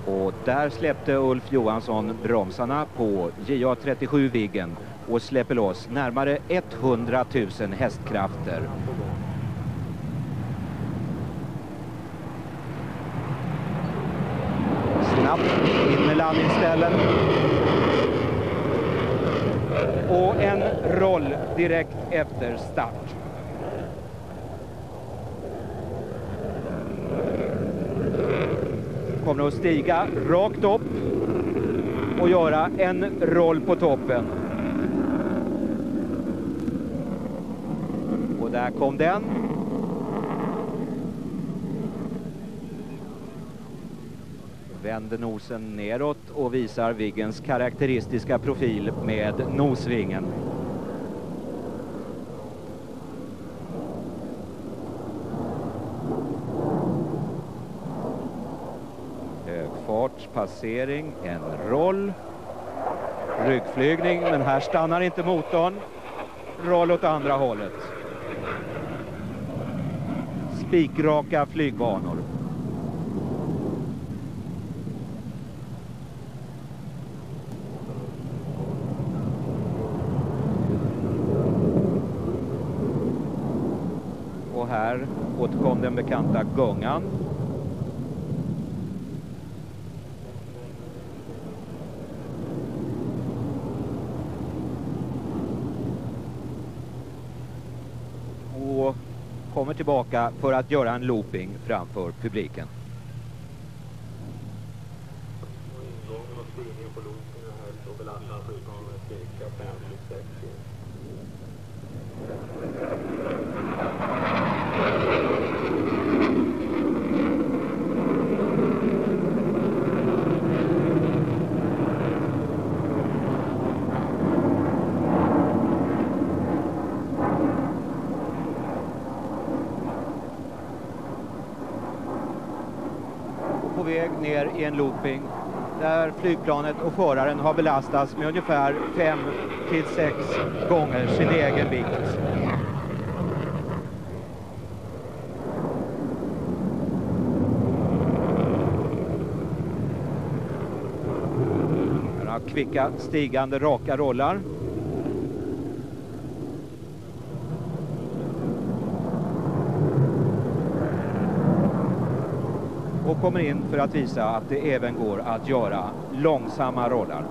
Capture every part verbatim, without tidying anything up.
Och där släppte Ulf Johansson bromsarna på J A trettiosju Viggen och släpper loss närmare hundratusen hästkrafter. Snabbt in med landningsställen. Och en roll direkt efter start. Kommer att stiga rakt upp och göra en roll på toppen. Och där kom den. Vänder nosen neråt och visar Viggens karaktäristiska profil med nosvingen. Högfartspassering, en roll. Ryggflygning, men här stannar inte motorn. Roll åt andra hållet. Spikraka flygbanor. Och här återkom den bekanta gungan. Och kommer tillbaka för att göra en looping framför publiken. På väg ner i en looping där flygplanet och föraren har belastats med ungefär fem till sex gånger sin egen vikt. Här har kvicka stigande raka rollar. Och kommer in för att visa att det även går att göra långsamma rollar.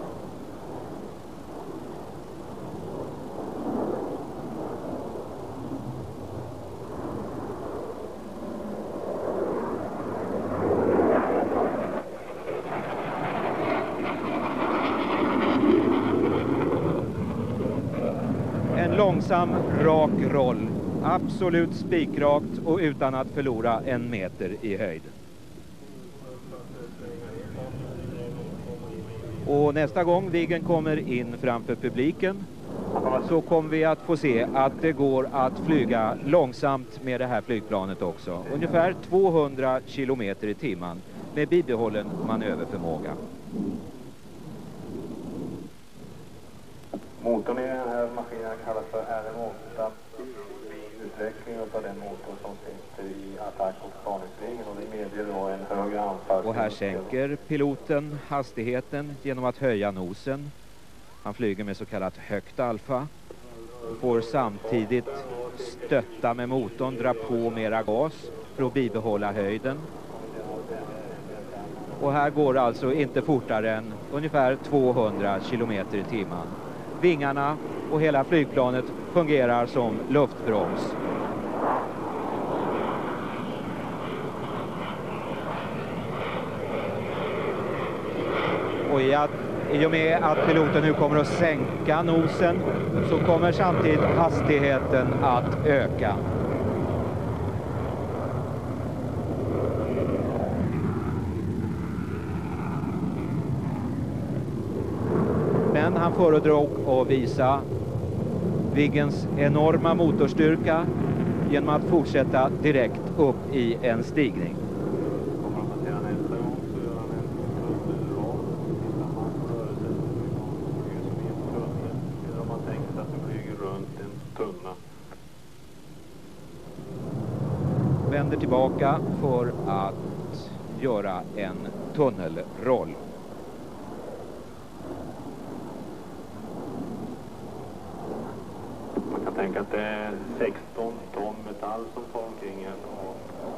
En långsam, rak roll. Absolut spikrakt och utan att förlora en meter i höjd. Och nästa gång Viggen kommer in framför publiken så kommer vi att få se att det går att flyga långsamt med det här flygplanet också. Ungefär tvåhundra kilometer i timmen med bibehållen manöverförmåga. Motorn i den här maskinen kallas för R M åtta. Utveckling av den motor som sitter i attack- och spaningsflygen, och det medger då en högre anpassning. Och här sänker piloten hastigheten genom att höja nosen. Han flyger med så kallat högt alfa. Får samtidigt stötta med motorn, dra på mera gas för att bibehålla höjden. Och här går alltså inte fortare än ungefär tvåhundra kilometer i timmen. Vingarna och hela flygplanet fungerar som luftbroms. Och i, att, i och med att piloten nu kommer att sänka nosen så kommer samtidigt hastigheten att öka. Men han föredrog att visa Viggens enorma motorstyrka genom att fortsätta direkt upp i en stigning. Vänder tillbaka för att göra en tunnelroll. Man kan tänka att det är sexton ton metall som får omkring en. Och...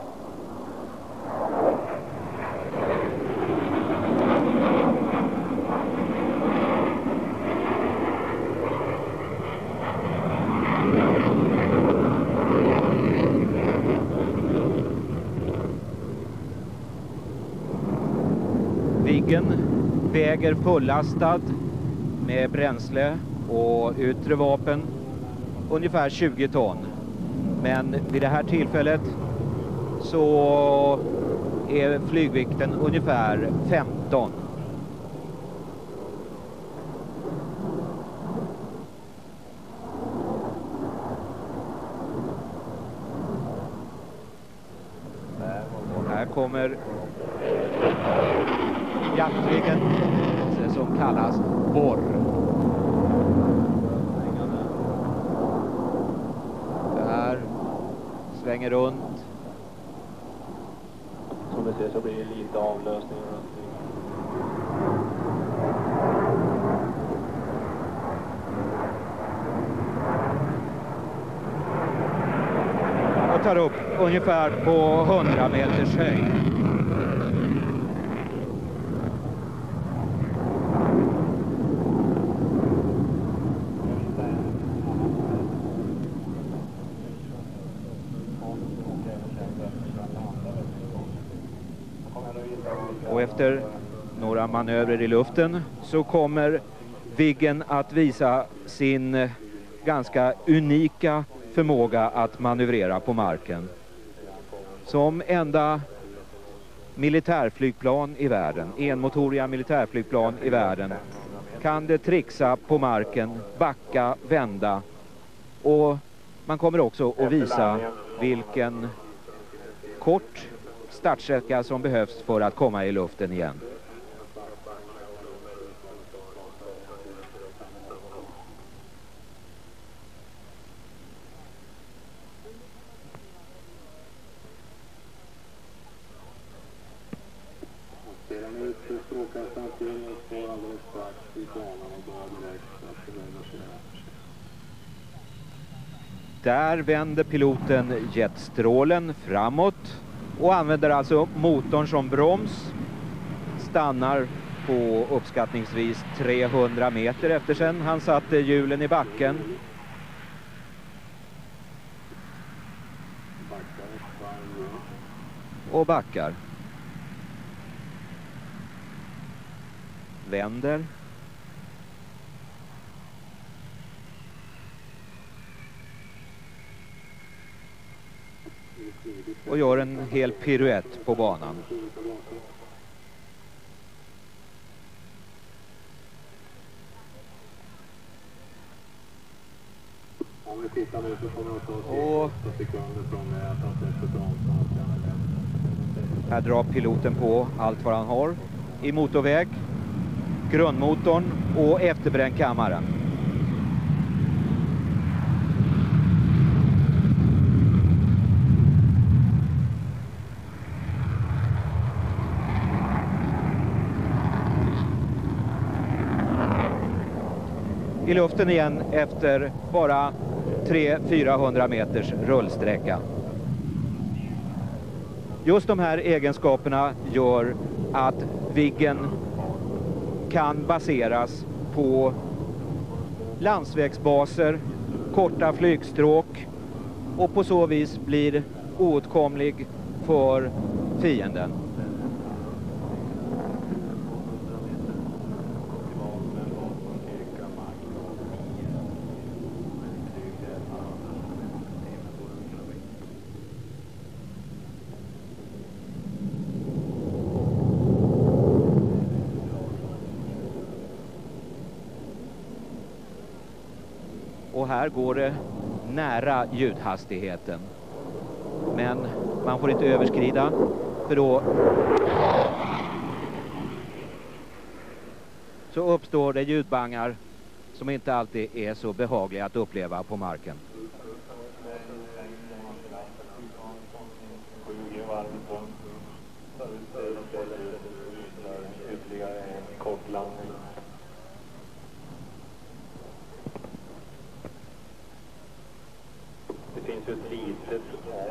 Viggen väger fullastad med bränsle och yttre vapen ungefär tjugo ton. Men vid det här tillfället så är flygvikten ungefär femton. Här kommer jaktviggen som kallas borr. Det här svänger runt. Som vi ser så blir det lite avlösning. Och tar upp ungefär på hundra meters höjd. Och efter några manövrer i luften så kommer Viggen att visa sin ganska unika förmåga att manövrera på marken. Som enda militärflygplan i världen, enmotoriga militärflygplan i världen, kan det trixa på marken, backa, vända, och man kommer också att visa vilken kort startsträcka som behövs för att komma i luften igen. Sedan ut strålkastaren till och står alldeles strax i banan och börjar direkt att reversera. Där vänder piloten jetstrålen framåt och använder alltså motorn som broms. Stannar på uppskattningsvis trehundra meter efter sen han satte hjulen i backen. Och backar. Vänder. Och gör en hel piruett på banan. Om vi tittar nu så kommer det att ta och åtta sekunder från det att han släpper bromsen. Här drar piloten på allt vad han har i motorväg, grundmotorn och efterbrännkammaren. I luften igen efter bara tre till fyrahundra meters rullsträcka. Just de här egenskaperna gör att Viggen kan baseras på landsvägsbaser, korta flygstråk och på så vis blir oåtkomlig för fienden. Och här går det nära ljudhastigheten. Men man får inte överskrida, för då så uppstår det ljudbangar som inte alltid är så behagliga att uppleva på marken. Ytterligare en kort landning. Det finns ju ett litet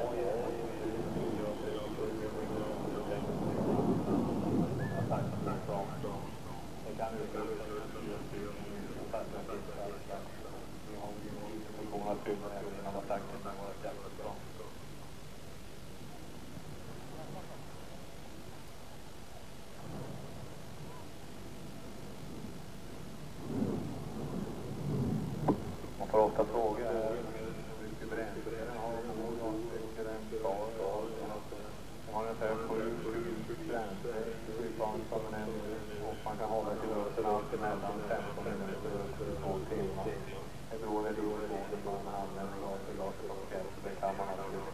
man får ofta fråga hur mycket bränsle den har och hur mycket den tar. Den har ungefär sju bränsle i flygplanskomponent och man kan hålla till rörelsen allt emellan femton minuter till två timmar. Det beror väldigt på vad man använder av förlaget och det kan man absolut.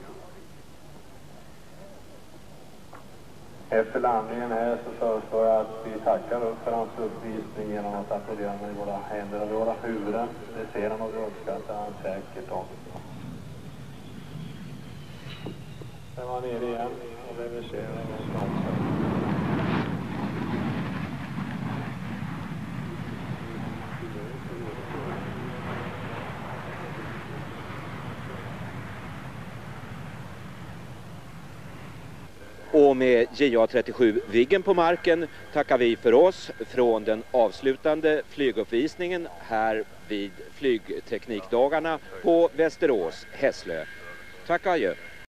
Efter landningen här så föreslår jag att vi tackar upp för hans uppvisning genom att applådera med våra händer och våra huvuden. Det ser han och uppskattar han säkert också. Sen var nere igen och reverserar och snart. Och med J A trettiosju Viggen på marken tackar vi för oss från den avslutande flyguppvisningen här vid flygteknikdagarna på Västerås Hässlö. Tack och adjö.